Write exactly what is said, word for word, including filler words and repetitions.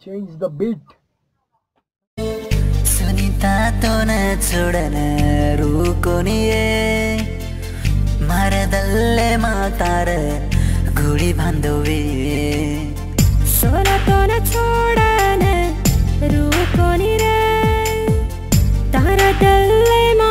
change the beat. Sunita तो न छोड़न रुको नि मार दल्ले मातार घुड़ी बांधोवे सोना तो न छोड़न रुको नि रे तारा दल्ले